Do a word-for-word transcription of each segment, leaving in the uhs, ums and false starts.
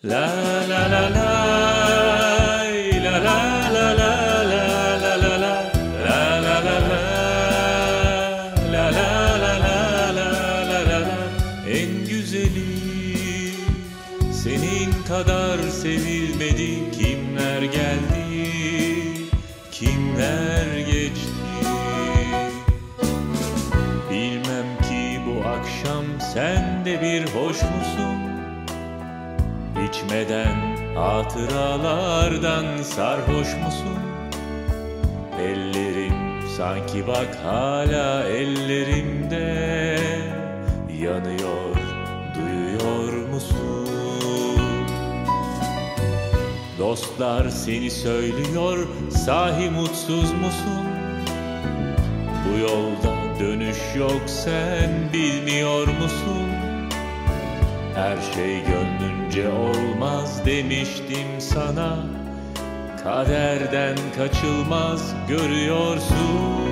La la la la la la la la la la la la la la la la la la la la. En güzeli senin kadar sevilmedi. Kimler geldi, kimler geçti. Bilmem ki bu akşam sen de bir hoş musun? İçmeden hatıralardan sarhoş musun? Ellerim sanki bak hala ellerimde yanıyor, duyuyor musun? Dostlar seni söylüyor, sahi mutsuz musun? Bu yolda dönüş yok, sen bilmiyor musun? Her şey gönlünce olmaz demiştim sana. Kaderden kaçılmaz, görüyorsun.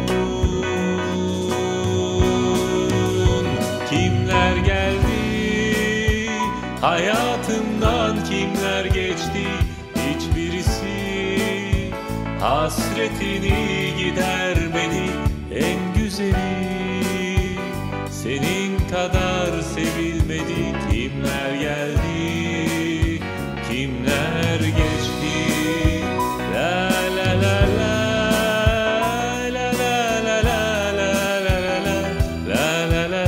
Kimler geldi, hayatımdan kimler geçti. Hiçbirisi hasretini gidermedi. En güzeli senin kadar sevilmedi. Kimler geldi, kimler geçti. La la la la la la la la la la la la la la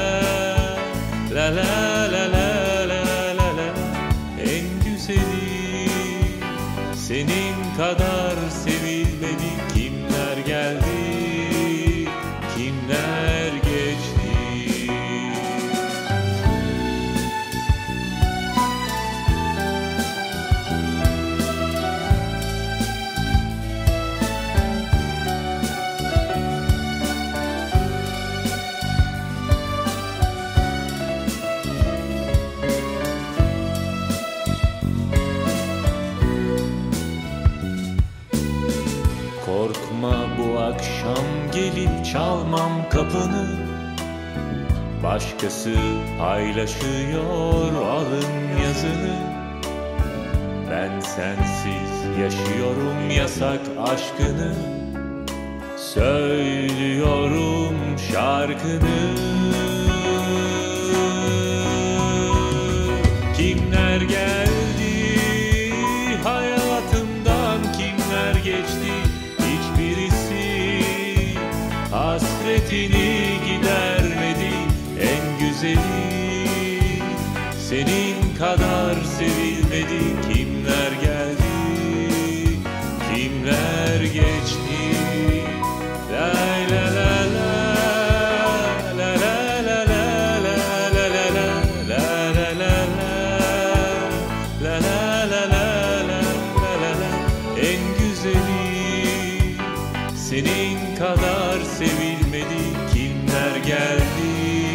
la la la la la. En güzeli senin kadar sevilmedi. Kimler geldi, kimler geçti. Korkma, bu akşam gelip çalmam kapını. Başkası paylaşıyor alın yazını. Ben sensiz yaşıyorum yasak aşkını. Söylüyorum şarkını. Kimler geldi, hayatımdan kimler geçti. Hasretini gidermedi. En güzeli senin kadar sevilmedi. Kimler geldi, kimler geçti. La la la la la la la la la la la la la la la la la la. En güzeli senin kadar sevilmedi. Kimler geldi,